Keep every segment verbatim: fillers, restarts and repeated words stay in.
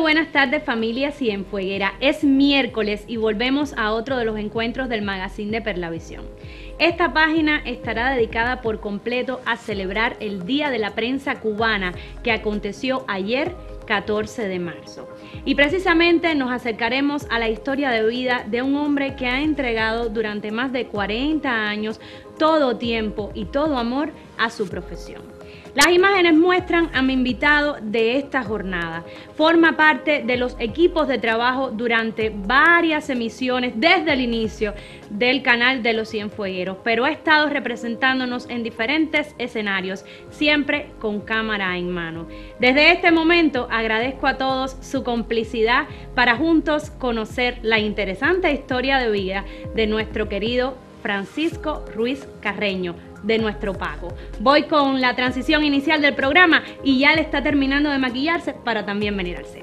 buenas tardes, familia Cienfueguera. Es miércoles y volvemos a otro de los encuentros del magazine de Perlavisión. Esta página estará dedicada por completo a celebrar el Día de la Prensa Cubana que aconteció ayer, catorce de marzo. Y precisamente nos acercaremos a la historia de vida de un hombre que ha entregado durante más de cuarenta años todo tiempo y todo amor a su profesión. Las imágenes muestran a mi invitado de esta jornada. Forma parte de los equipos de trabajo durante varias emisiones desde el inicio del canal de los Cienfuegueros, pero ha estado representándonos en diferentes escenarios, siempre con cámara en mano. Desde este momento agradezco a todos su complicidad para juntos conocer la interesante historia de vida de nuestro querido Francisco Ruiz Carreño, de nuestro Paco. Voy con la transición inicial del programa y ya le está terminando de maquillarse para también venir al set.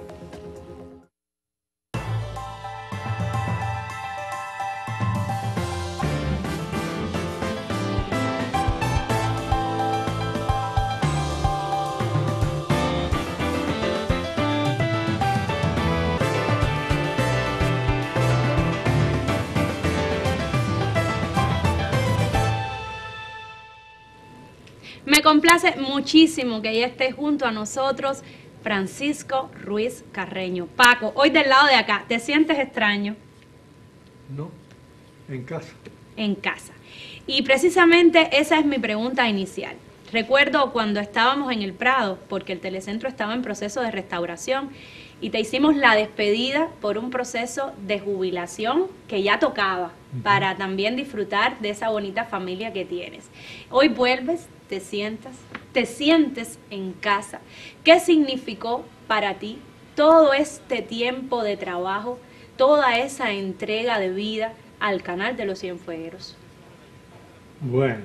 Me complace muchísimo que ya esté junto a nosotros Francisco Ruiz Carreño. Paco, hoy del lado de acá, ¿te sientes extraño? No, en casa. En casa. Y precisamente esa es mi pregunta inicial. Recuerdo cuando estábamos en el Prado, porque el telecentro estaba en proceso de restauración, y te hicimos la despedida por un proceso de jubilación que ya tocaba, uh-huh, para también disfrutar de esa bonita familia que tienes. Hoy vuelves, te sientas, te sientes en casa. ¿Qué significó para ti todo este tiempo de trabajo, toda esa entrega de vida al canal de los Cienfuegueros? Bueno,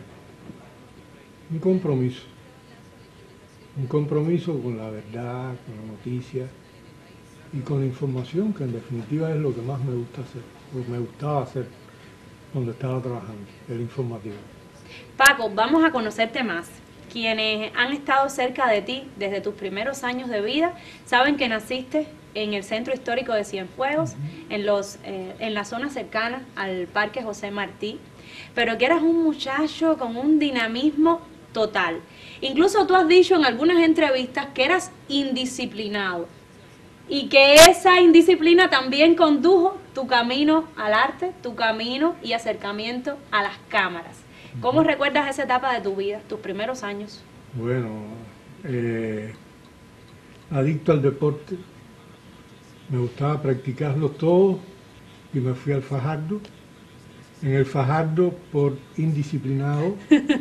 un compromiso. Un compromiso con la verdad, con la noticia y con la información, que en definitiva es lo que más me gusta hacer, lo que me gustaba hacer cuando estaba trabajando, el informativo. Paco, vamos a conocerte más. Quienes han estado cerca de ti desde tus primeros años de vida saben que naciste en el Centro Histórico de Cienfuegos, uh-huh, en, los, eh, en la zona cercana al Parque José Martí, pero que eras un muchacho con un dinamismo total. Incluso tú has dicho en algunas entrevistas que eras indisciplinado y que esa indisciplina también condujo tu camino al arte, tu camino y acercamiento a las cámaras. ¿Cómo recuerdas esa etapa de tu vida, tus primeros años? Bueno, eh, adicto al deporte, me gustaba practicarlo todo y me fui al Fajardo. En el Fajardo, por indisciplinado,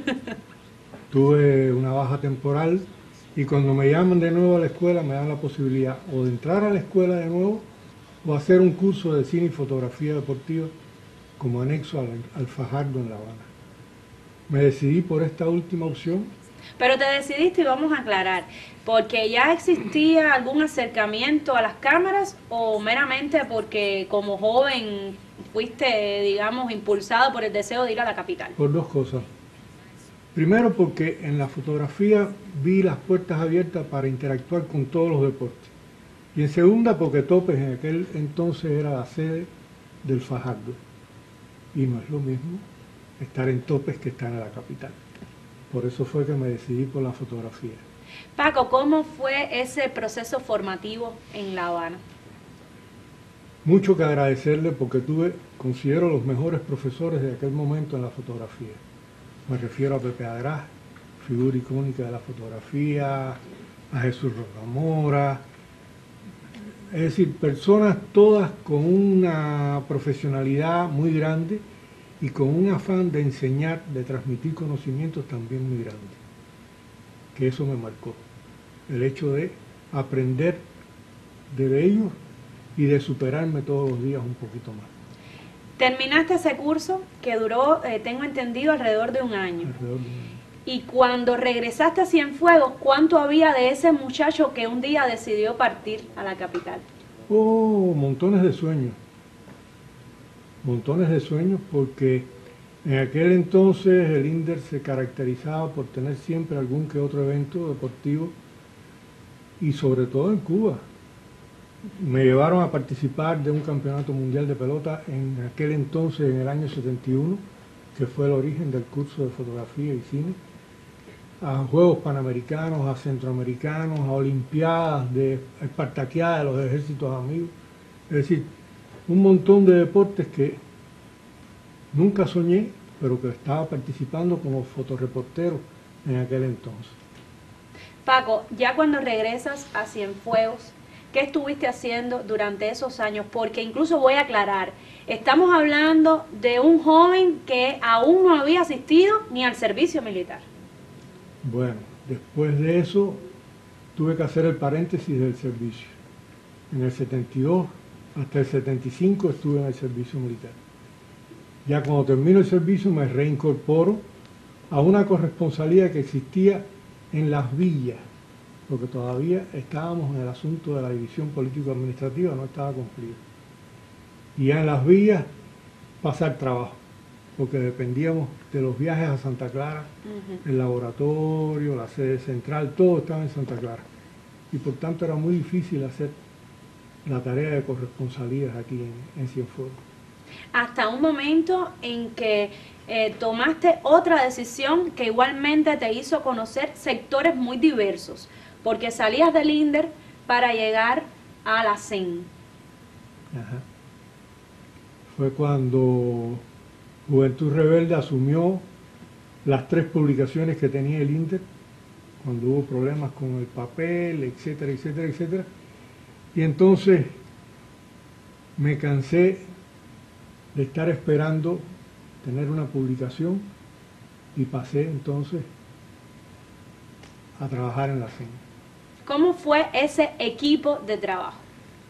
tuve una baja temporal y cuando me llaman de nuevo a la escuela me dan la posibilidad o de entrar a la escuela de nuevo o hacer un curso de cine y fotografía deportiva como anexo al, al Fajardo en La Habana. Me decidí por esta última opción. Pero te decidiste, y vamos a aclarar, ¿porque ya existía algún acercamiento a las cámaras o meramente porque como joven fuiste, digamos, impulsado por el deseo de ir a la capital? Por dos cosas. Primero, porque en la fotografía vi las puertas abiertas para interactuar con todos los deportes. Y en segunda, porque Topes en aquel entonces era la sede del Fajardo. Y no es lo mismo estar en Topes que estar en la capital. Por eso fue que me decidí por la fotografía. Paco, ¿cómo fue ese proceso formativo en La Habana? Mucho que agradecerle porque tuve, considero, los mejores profesores de aquel momento en la fotografía. Me refiero a Pepe Adrás, figura icónica de la fotografía, a Jesús Rocamora, es decir, personas todas con una profesionalidad muy grande y con un afán de enseñar, de transmitir conocimientos también muy grande, que eso me marcó, el hecho de aprender de ellos y de superarme todos los días un poquito más. Terminaste ese curso que duró, eh, tengo entendido, alrededor de un año. Alrededor de un año. Y cuando regresaste a Cienfuegos, ¿cuánto había de ese muchacho que un día decidió partir a la capital? Oh, montones de sueños. Montones de sueños porque en aquel entonces el INDER se caracterizaba por tener siempre algún que otro evento deportivo y sobre todo en Cuba. me llevaron a participar de un campeonato mundial de pelota en aquel entonces, en el año setenta y uno, que fue el origen del curso de fotografía y cine, a Juegos Panamericanos, a Centroamericanos, a Olimpiadas, de Espartaquiadas de los Ejércitos Amigos. Es decir, un montón de deportes que nunca soñé, pero que estaba participando como fotoreportero en aquel entonces. Paco, ya cuando regresas a Cienfuegos, ¿qué estuviste haciendo durante esos años? Porque incluso voy a aclarar, estamos hablando de un joven que aún no había asistido ni al servicio militar. Bueno, después de eso tuve que hacer el paréntesis del servicio. En el setenta y dos hasta el setenta y cinco estuve en el servicio militar. Ya cuando termino el servicio me reincorporo a una corresponsalía que existía en Las Villas, porque todavía estábamos en el asunto de la división político-administrativa, no estaba cumplido. Y ya en Las Villas pasar trabajo, porque dependíamos de los viajes a Santa Clara, uh-huh. El laboratorio, la sede central, todo estaba en Santa Clara. Y por tanto era muy difícil hacer la tarea de corresponsalías aquí en, en Cienfuegos. Hasta un momento en que eh, tomaste otra decisión que igualmente te hizo conocer sectores muy diversos, porque salías del INDER para llegar a la C E N. Ajá. Fue cuando Juventud Rebelde asumió las tres publicaciones que tenía el INDER, cuando hubo problemas con el papel, etcétera, etcétera, etcétera. Y entonces me cansé de estar esperando tener una publicación y pasé entonces a trabajar en la C E N. ¿Cómo fue ese equipo de trabajo?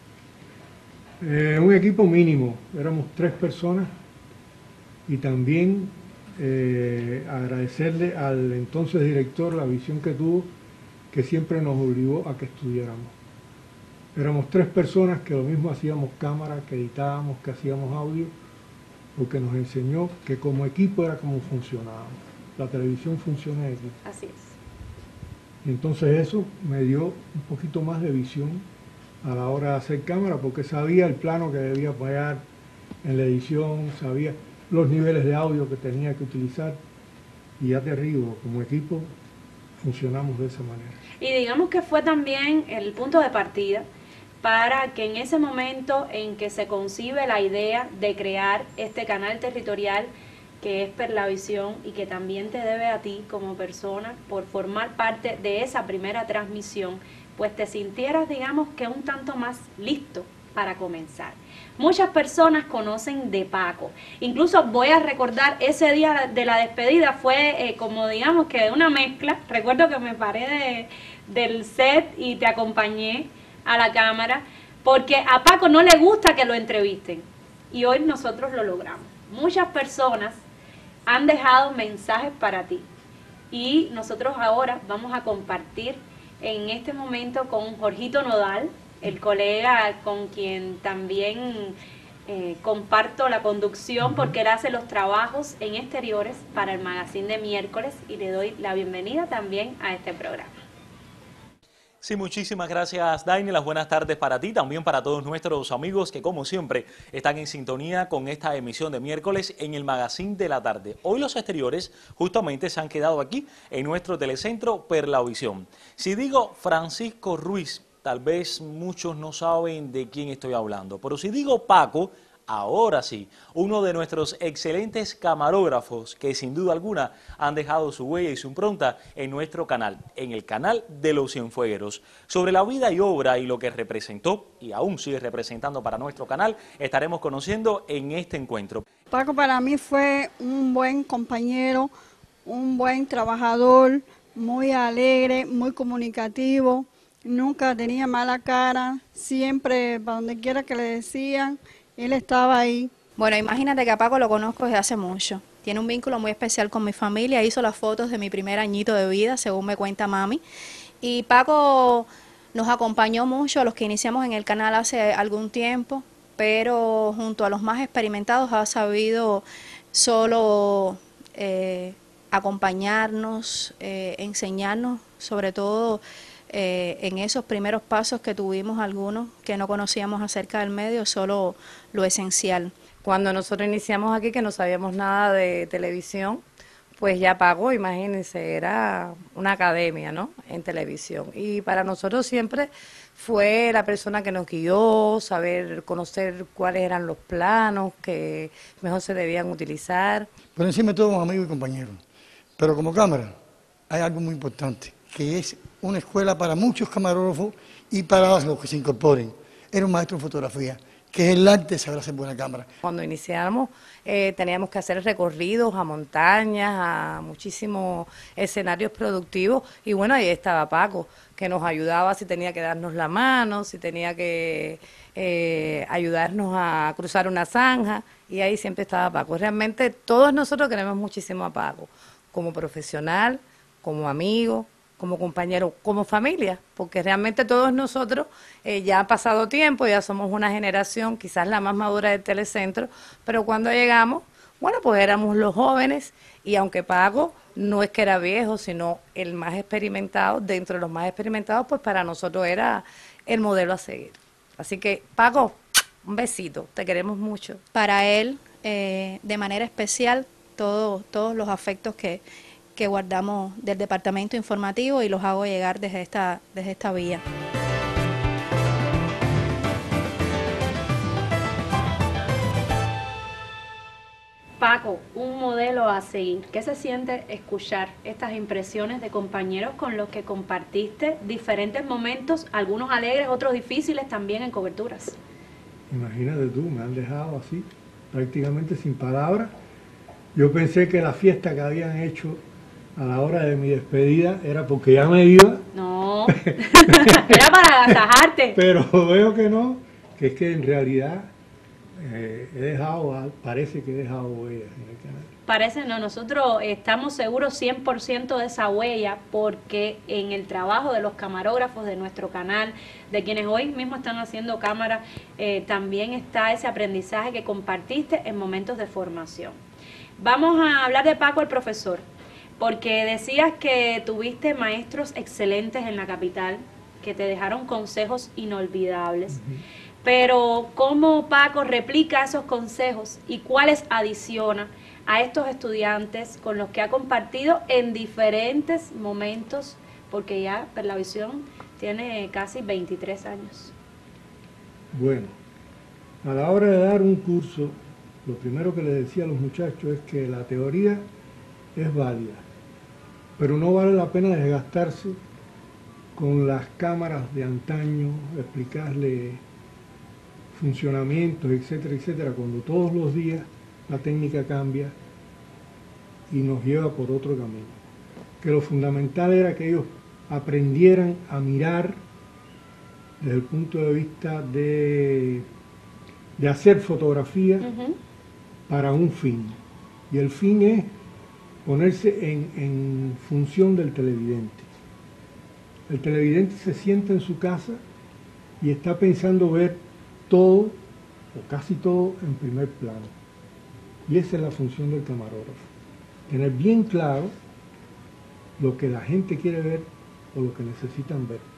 Eh, un equipo mínimo, éramos tres personas y también eh, agradecerle al entonces director la visión que tuvo, que siempre nos obligó a que estudiáramos. Éramos tres personas que lo mismo hacíamos cámara, que editábamos, que hacíamos audio, porque nos enseñó que como equipo era como funcionábamos. La televisión funciona en equipo. Así es. Y entonces eso me dio un poquito más de visión a la hora de hacer cámara, porque sabía el plano que debía apoyar en la edición, sabía los niveles de audio que tenía que utilizar, y ya te digo, como equipo funcionamos de esa manera. Y digamos que fue también el punto de partida para que en ese momento en que se concibe la idea de crear este canal territorial que es Perlavisión y que también te debe a ti como persona por formar parte de esa primera transmisión, pues te sintieras, digamos, que un tanto más listo para comenzar. Muchas personas conocen de Paco, incluso voy a recordar ese día de la despedida, fue eh, como digamos que una mezcla. Recuerdo que me paré de, del set y te acompañé a la cámara, porque a Paco no le gusta que lo entrevisten, y hoy nosotros lo logramos. Muchas personas han dejado mensajes para ti, y nosotros ahora vamos a compartir en este momento con Jorgito Nodal, el colega con quien también eh, comparto la conducción, porque él hace los trabajos en exteriores para el Magazine de Miércoles, y le doy la bienvenida también a este programa. Sí, muchísimas gracias, Daini. Las buenas tardes para ti, también para todos nuestros amigos que, como siempre, están en sintonía con esta emisión de miércoles en el Magazine de la Tarde. Hoy los exteriores justamente se han quedado aquí en nuestro telecentro Perlavisión. Si digo Francisco Ruiz, tal vez muchos no saben de quién estoy hablando, pero si digo Paco, ahora sí, uno de nuestros excelentes camarógrafos que sin duda alguna han dejado su huella y su impronta en nuestro canal, en el canal de los Cienfuegueros. Sobre la vida y obra y lo que representó y aún sigue representando para nuestro canal, estaremos conociendo en este encuentro. Paco para mí fue un buen compañero, un buen trabajador, muy alegre, muy comunicativo, nunca tenía mala cara, siempre para donde quiera que le decían, él estaba ahí. Bueno, imagínate que a Paco lo conozco desde hace mucho. Tiene un vínculo muy especial con mi familia. Hizo las fotos de mi primer añito de vida, según me cuenta mami. Y Paco nos acompañó mucho a los que iniciamos en el canal hace algún tiempo, pero junto a los más experimentados ha sabido solo eh, acompañarnos, eh, enseñarnos, sobre todo eh, en esos primeros pasos que tuvimos algunos que no conocíamos acerca del medio, solo lo esencial. Cuando nosotros iniciamos aquí, que no sabíamos nada de televisión, pues ya Paco, imagínense, era una academia, ¿no?, en televisión. Y para nosotros siempre fue la persona que nos guió, saber, conocer cuáles eran los planos que mejor se debían utilizar. Por encima de todo, amigos y compañeros. Pero como cámara, hay algo muy importante, que es una escuela para muchos camarógrafos y para los que se incorporen. Era un maestro de fotografía, que es el arte de saber hacer buena cámara. Cuando iniciamos eh, teníamos que hacer recorridos a montañas, a muchísimos escenarios productivos, y bueno, ahí estaba Paco, que nos ayudaba si tenía que darnos la mano, si tenía que eh, ayudarnos a cruzar una zanja, y ahí siempre estaba Paco. Realmente todos nosotros queremos muchísimo a Paco, como profesional, como amigo, como compañero, como familia, porque realmente todos nosotros eh, ya ha pasado tiempo, ya somos una generación quizás la más madura del telecentro, pero cuando llegamos, bueno, pues éramos los jóvenes, y aunque Paco no es que era viejo, sino el más experimentado, dentro de los más experimentados, pues para nosotros era el modelo a seguir. Así que, Paco, un besito, te queremos mucho. Para él, eh, de manera especial, todo, todos los afectos que que guardamos del departamento informativo y los hago llegar desde esta, desde esta vía. Paco, un modelo a seguir. ¿Qué se siente escuchar estas impresiones de compañeros con los que compartiste diferentes momentos, algunos alegres, otros difíciles también en coberturas? Imagínate tú, me han dejado así, prácticamente sin palabras. Yo pensé que la fiesta que habían hecho a la hora de mi despedida era porque ya me iba. No, era para agasajarte. Pero veo que no, que es que en realidad eh, he dejado, parece que he dejado huellas en el canal. Parece no, nosotros estamos seguros cien por ciento de esa huella, porque en el trabajo de los camarógrafos de nuestro canal, de quienes hoy mismo están haciendo cámara, eh, también está ese aprendizaje que compartiste en momentos de formación. Vamos a hablar de Paco el profesor, porque decías que tuviste maestros excelentes en la capital, que te dejaron consejos inolvidables. Uh-huh. Pero ¿cómo Paco replica esos consejos y cuáles adiciona a estos estudiantes con los que ha compartido en diferentes momentos? Porque ya Perlavisión tiene casi veintitrés años. Bueno, a la hora de dar un curso, lo primero que les decía a los muchachos es que la teoría es válida, pero no vale la pena desgastarse con las cámaras de antaño, explicarle funcionamientos, etcétera, etcétera, cuando todos los días la técnica cambia y nos lleva por otro camino. Que lo fundamental era que ellos aprendieran a mirar desde el punto de vista de, de hacer fotografía uh-huh. para un fin. Y el fin es ponerse en, en función del televidente. El televidente se sienta en su casa y está pensando ver todo, o casi todo, en primer plano. Y esa es la función del camarógrafo. Tener bien claro lo que la gente quiere ver o lo que necesitan ver.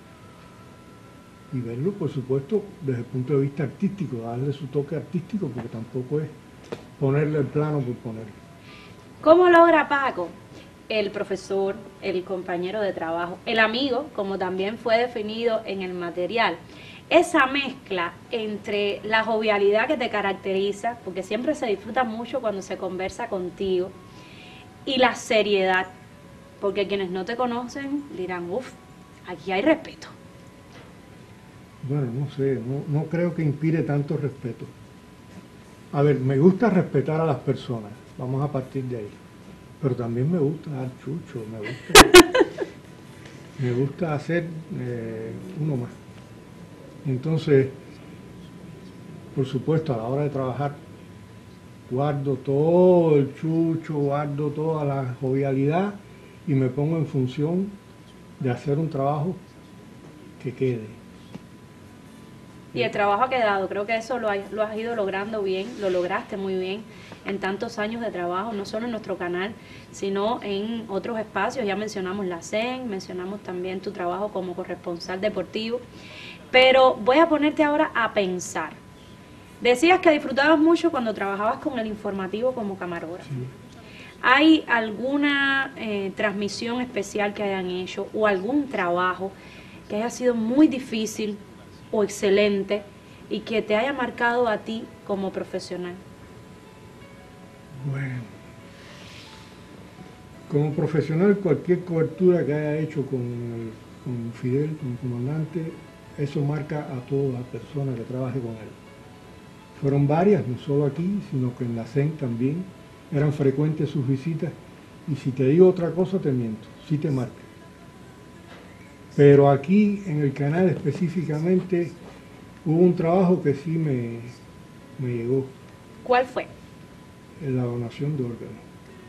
Y verlo, por supuesto, desde el punto de vista artístico, darle su toque artístico, porque tampoco es ponerle el plano por ponerlo. ¿Cómo logra Paco, el profesor, el compañero de trabajo, el amigo, como también fue definido en el material, esa mezcla entre la jovialidad que te caracteriza, porque siempre se disfruta mucho cuando se conversa contigo, y la seriedad, porque quienes no te conocen dirán, uff, aquí hay respeto? Bueno, no sé, no, no creo que inspire tanto respeto. A ver, me gusta respetar a las personas, vamos a partir de ahí, pero también me gusta dar chucho, me gusta, me gusta hacer eh, uno más. Entonces, por supuesto, a la hora de trabajar, guardo todo el chucho, guardo toda la jovialidad y me pongo en función de hacer un trabajo que quede. Y el trabajo ha quedado, creo que eso lo, hay, lo has ido logrando bien, lo lograste muy bien en tantos años de trabajo, no solo en nuestro canal, sino en otros espacios. Ya mencionamos la C E N, mencionamos también tu trabajo como corresponsal deportivo, pero voy a ponerte ahora a pensar. Decías que disfrutabas mucho cuando trabajabas con el informativo como camarógrafo. Sí. ¿Hay alguna eh, transmisión especial que hayan hecho o algún trabajo que haya sido muy difícil o excelente y que te haya marcado a ti como profesional? Bueno, como profesional, cualquier cobertura que haya hecho con, el, con Fidel, con el comandante, eso marca a toda la persona que trabaje con él. Fueron varias, no solo aquí, sino que en la C E N también. Eran frecuentes sus visitas, y si te digo otra cosa te miento, sí te marca. Pero aquí en el canal específicamente hubo un trabajo que sí me, me llegó. ¿Cuál fue? La donación de órganos.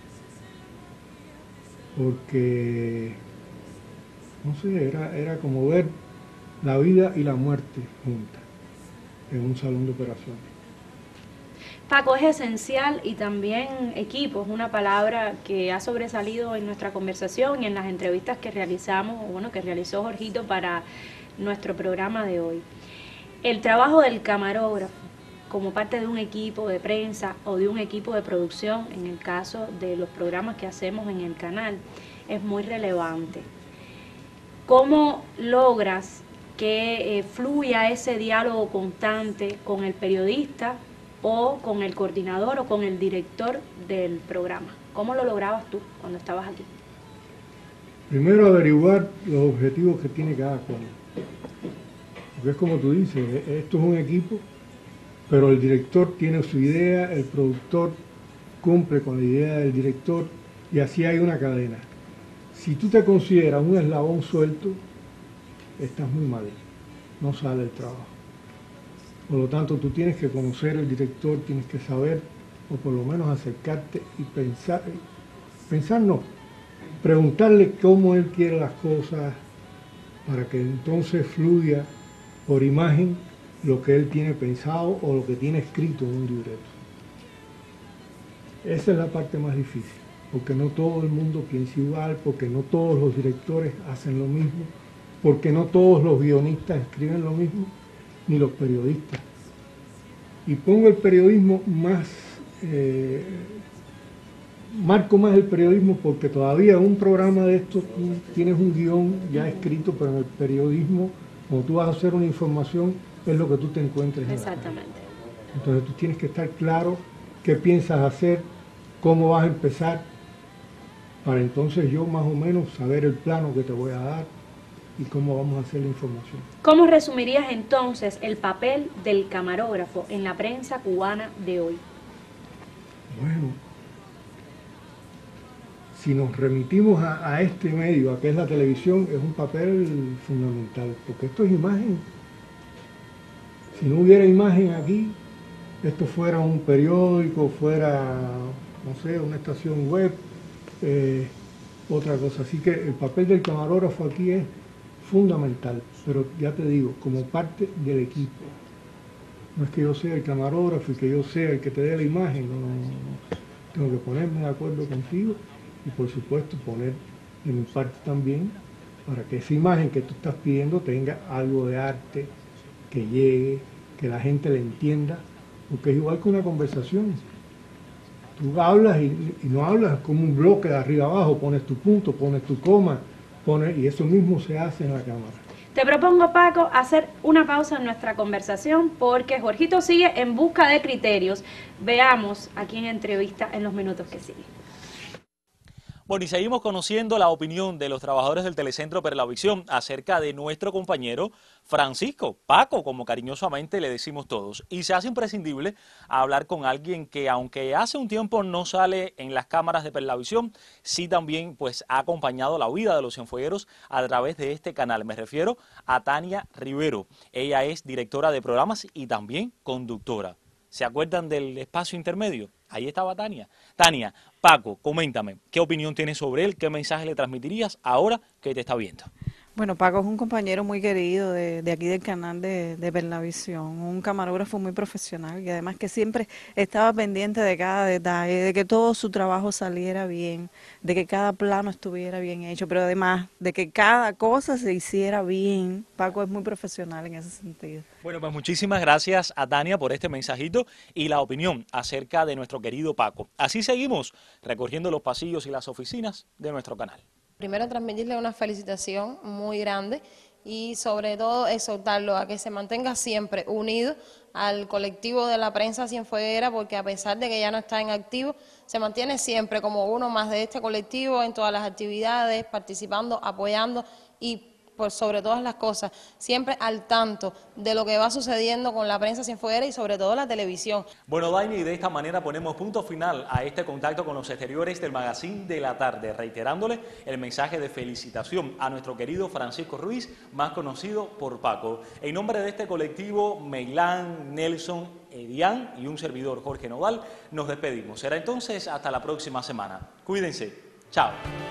Porque, no sé, era, era como ver la vida y la muerte juntas en un salón de operaciones. Paco, es esencial, y también equipo, es una palabra que ha sobresalido en nuestra conversación y en las entrevistas que realizamos, o bueno, que realizó Jorgito para nuestro programa de hoy. El trabajo del camarógrafo como parte de un equipo de prensa o de un equipo de producción, en el caso de los programas que hacemos en el canal, es muy relevante. ¿Cómo logras que eh, fluya ese diálogo constante con el periodista o con el coordinador o con el director del programa? ¿Cómo lo lograbas tú cuando estabas aquí? Primero, averiguar los objetivos que tiene cada cual. Porque es como tú dices, esto es un equipo, pero el director tiene su idea, el productor cumple con la idea del director, y así hay una cadena. Si tú te consideras un eslabón suelto, estás muy mal, no sale el trabajo. Por lo tanto, tú tienes que conocer al director, tienes que saber, o por lo menos acercarte y pensar, pensar no, preguntarle cómo él quiere las cosas, para que entonces fluya por imagen lo que él tiene pensado o lo que tiene escrito en un libreto. Esa es la parte más difícil, porque no todo el mundo piensa igual, porque no todos los directores hacen lo mismo, porque no todos los guionistas escriben lo mismo, ni los periodistas. Y pongo el periodismo más, eh, marco más el periodismo, porque todavía en un programa de estos tú tienes un guión ya escrito, pero en el periodismo, cuando tú vas a hacer una información, es lo que tú te encuentres. Exactamente. Entonces tú tienes que estar claro qué piensas hacer, cómo vas a empezar, para entonces yo más o menos saber el plano que te voy a dar y cómo vamos a hacer la información. ¿Cómo resumirías entonces el papel del camarógrafo en la prensa cubana de hoy? Bueno, si nos remitimos a, a este medio, a que es la televisión, es un papel fundamental, porque esto es imagen. Si no hubiera imagen aquí, esto fuera un periódico, fuera, no sé, una estación web, eh, otra cosa. Así que el papel del camarógrafo aquí es fundamental, pero ya te digo, como parte del equipo. No es que yo sea el camarógrafo y que yo sea el que te dé la imagen, no, no, no. Tengo que ponerme de acuerdo contigo y por supuesto poner de mi parte también, para que esa imagen que tú estás pidiendo tenga algo de arte, que llegue, que la gente le entienda, porque es igual que una conversación. Tú hablas y, y no hablas como un bloque de arriba abajo, pones tu punto, pones tu coma, pones, y eso mismo se hace en la cámara. Te propongo, Paco, hacer una pausa en nuestra conversación, porque Jorgito sigue en busca de criterios. Veamos a quién entrevista en los minutos que siguen. Bueno, y seguimos conociendo la opinión de los trabajadores del Telecentro Perlavisión acerca de nuestro compañero Francisco, Paco, como cariñosamente le decimos todos. Y se hace imprescindible hablar con alguien que, aunque hace un tiempo no sale en las cámaras de Perlavisión, sí también pues ha acompañado la vida de los cienfuegueros a través de este canal. Me refiero a Tania Rivero. Ella es directora de programas y también conductora. ¿Se acuerdan del espacio intermedio? Ahí estaba Tania. Tania, Paco, coméntame, ¿qué opinión tienes sobre él? ¿Qué mensaje le transmitirías ahora que te está viendo? Bueno, Paco es un compañero muy querido de, de aquí del canal de, de Perlavisión, un camarógrafo muy profesional y además que siempre estaba pendiente de cada detalle, de que todo su trabajo saliera bien, de que cada plano estuviera bien hecho, pero además de que cada cosa se hiciera bien. Paco es muy profesional en ese sentido. Bueno, pues muchísimas gracias a Tania por este mensajito y la opinión acerca de nuestro querido Paco. Así seguimos recorriendo los pasillos y las oficinas de nuestro canal. Primero transmitirle una felicitación muy grande y sobre todo exhortarlo a que se mantenga siempre unido al colectivo de la prensa Cienfueguera, porque a pesar de que ya no está en activo, se mantiene siempre como uno más de este colectivo en todas las actividades, participando, apoyando y por sobre todas las cosas, siempre al tanto de lo que va sucediendo con la prensa Cienfueguera y sobre todo la televisión. Bueno, Daini, y de esta manera ponemos punto final a este contacto con los exteriores del Magazine de la Tarde, reiterándole el mensaje de felicitación a nuestro querido Francisco Ruiz, más conocido por Paco. En nombre de este colectivo, Meilán, Nelson, Edián y un servidor, Jorge Nodal, nos despedimos. Será entonces hasta la próxima semana. Cuídense. Chao.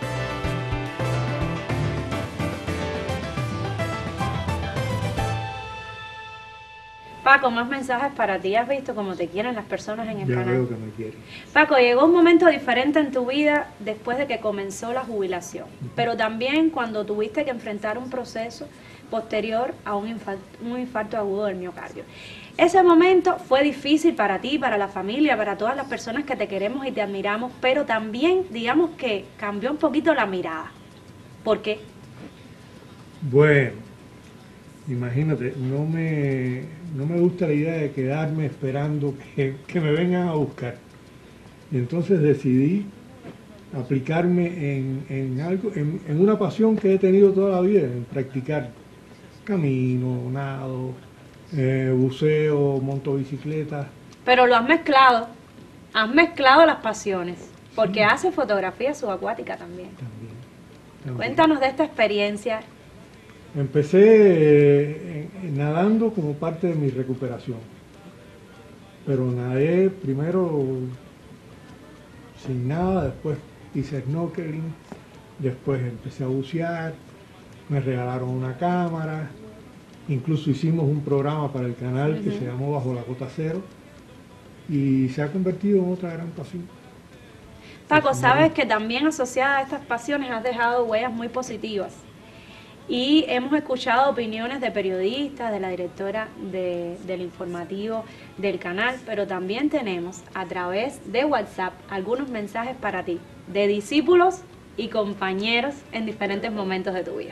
Paco, más mensajes para ti. ¿Has visto cómo te quieren las personas en el Ya canal? veo que me quieren. Paco, llegó un momento diferente en tu vida después de que comenzó la jubilación, pero también cuando tuviste que enfrentar un proceso posterior a un infarto, un infarto agudo del miocardio. Ese momento fue difícil para ti, para la familia, para todas las personas que te queremos y te admiramos, pero también, digamos que cambió un poquito la mirada. ¿Por qué? Bueno, imagínate, no me, no me gusta la idea de quedarme esperando que, que me vengan a buscar. Y entonces decidí aplicarme en, en algo, en, en una pasión que he tenido toda la vida, en practicar camino, nado, eh, buceo, monto bicicleta. Pero lo has mezclado, has mezclado las pasiones, porque sí. Hace fotografía subacuática también. También, también. Cuéntanos de esta experiencia. Empecé eh, nadando como parte de mi recuperación, pero nadé primero sin nada, después hice snorkeling, después empecé a bucear, me regalaron una cámara, incluso hicimos un programa para el canal uh-huh. que se llamó Bajo la Cota Cero y se ha convertido en otra gran pasión. Paco, sabes que también asociada a estas pasiones has dejado huellas muy positivas. Y hemos escuchado opiniones de periodistas, de la directora de, del informativo del canal, pero también tenemos a través de WhatsApp algunos mensajes para ti, de discípulos y compañeros en diferentes momentos de tu vida.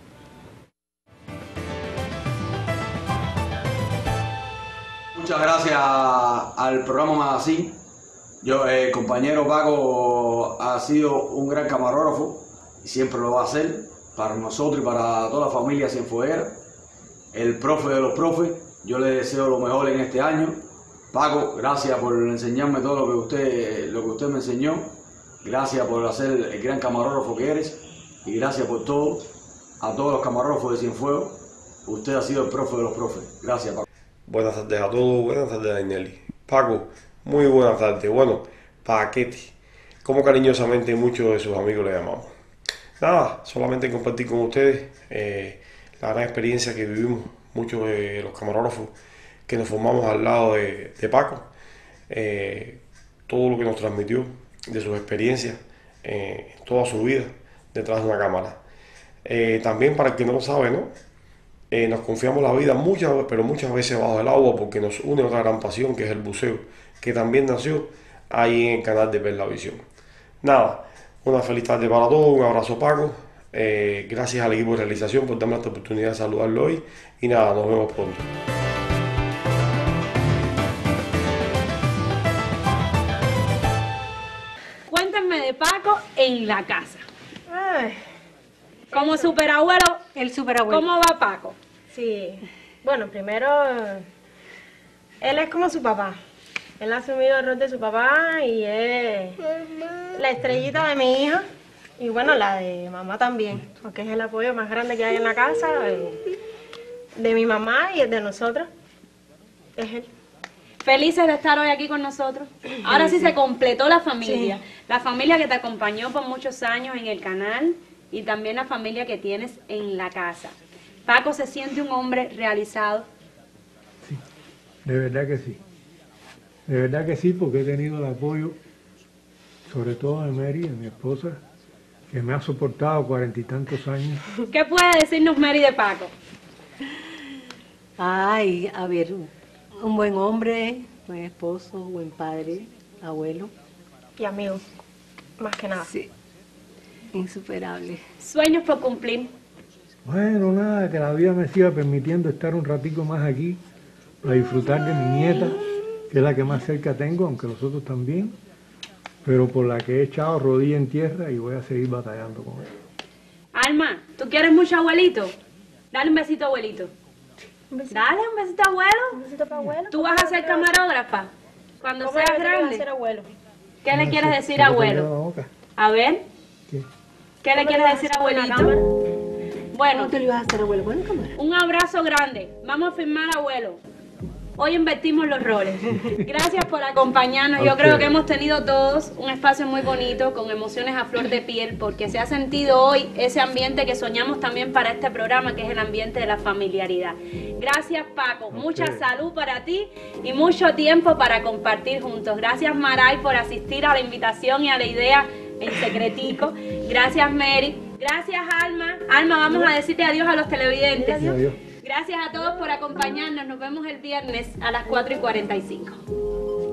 Muchas gracias al programa Magazine. Yo, el compañero Paco ha sido un gran camarógrafo y siempre lo va a ser. Para nosotros y para toda la familia Cienfueguera, el profe de los profes, yo le deseo lo mejor en este año. Paco, gracias por enseñarme todo lo que usted, lo que usted me enseñó, gracias por hacer el gran camarógrafo que eres y gracias por todo, a todos los camarógrafos de Cienfuegos, usted ha sido el profe de los profes. Gracias, Paco. Buenas tardes a todos, buenas tardes a Dainelli. Paco, muy buenas tardes. Bueno, Paquete, como cariñosamente muchos de sus amigos le llamamos. Nada, solamente compartir con ustedes eh, la gran experiencia que vivimos muchos de los camarógrafos que nos formamos al lado de, de Paco, eh, todo lo que nos transmitió de sus experiencias, eh, toda su vida detrás de una cámara. Eh, también para el que no lo sabe, ¿no? Eh, nos confiamos la vida muchas, pero muchas veces bajo el agua porque nos une otra gran pasión que es el buceo, que también nació ahí en el canal de Perlavisión. Nada. Una feliz tarde para todos, un abrazo Paco, eh, gracias al equipo de realización por darme esta oportunidad de saludarlo hoy y nada, nos vemos pronto. Cuéntenme de Paco en la casa. Ay, Como superabuelo, el superabuelo. ¿Cómo va Paco? Sí, bueno, primero, él es como su papá. Él ha asumido el rol de su papá y es la estrellita de mi hija y bueno, la de mamá también, porque es el apoyo más grande que hay en la casa, de, de mi mamá y el de nosotros, es él. Felices de estar hoy aquí con nosotros. Ahora sí, sí se completó la familia, sí. La familia que te acompañó por muchos años en el canal y también la familia que tienes en la casa. Paco se siente un hombre realizado. Sí, de verdad que sí. De verdad que sí, porque he tenido el apoyo, sobre todo de Mary, de mi esposa, que me ha soportado cuarenta y tantos años. ¿Qué puede decirnos Mary de Paco? Ay, a ver, un buen hombre, buen esposo, buen padre, abuelo. Y amigo, más que nada. Sí, insuperable. ¿Sueños por cumplir? Bueno, nada, que la vida me siga permitiendo estar un ratico más aquí, para disfrutar de mi nieta, que es la que más cerca tengo, aunque los otros también, pero por la que he echado rodilla en tierra y voy a seguir batallando con ella. Alma, ¿tú quieres mucho abuelito? Dale un besito, abuelito. ¿Un besito? Dale un besito, abuelo. Un besito para abuelo. ¿Tú vas a ser camarógrafa cuando ¿Cómo seas le quieres grande? hacer abuelo? ¿Qué le No quieres sé, decir, ¿cómo te abuelo? queda la boca? A ver, ¿Qué? ¿qué le quieres decir, abuelito? Bueno, ¿Cómo te lo ibas a hacer, abuelo? Bueno, cámara. un abrazo grande. Vamos a firmar, abuelo. Hoy invertimos los roles. Gracias por acompañarnos. Yo Okay. creo que hemos tenido todos un espacio muy bonito, con emociones a flor de piel, porque se ha sentido hoy ese ambiente que soñamos también para este programa, que es el ambiente de la familiaridad. Gracias, Paco. Okay. Mucha salud para ti y mucho tiempo para compartir juntos. Gracias, Maray, por asistir a la invitación y a la idea en secretico. Gracias, Mary. Gracias, Alma. Alma, vamos a decirte adiós a los televidentes. Adiós. Gracias a todos por acompañarnos. Nos vemos el viernes a las cuatro y cuarenta y cinco.